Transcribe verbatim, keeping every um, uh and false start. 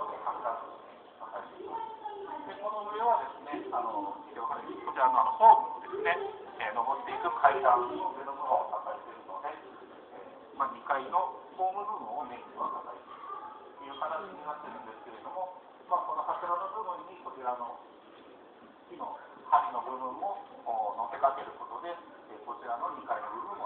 カツラと叩いています。で、この上はですね、あのこちらのあのホームですね、えー、登っていく階段の上の部分を叩いているので、えーまあ、にかいのホーム部分をメインには叩いているという形になっているんですけれども、まあ、この柱の部分にこちらの木の梁の部分も乗せかけることで、こちらのにかいの部分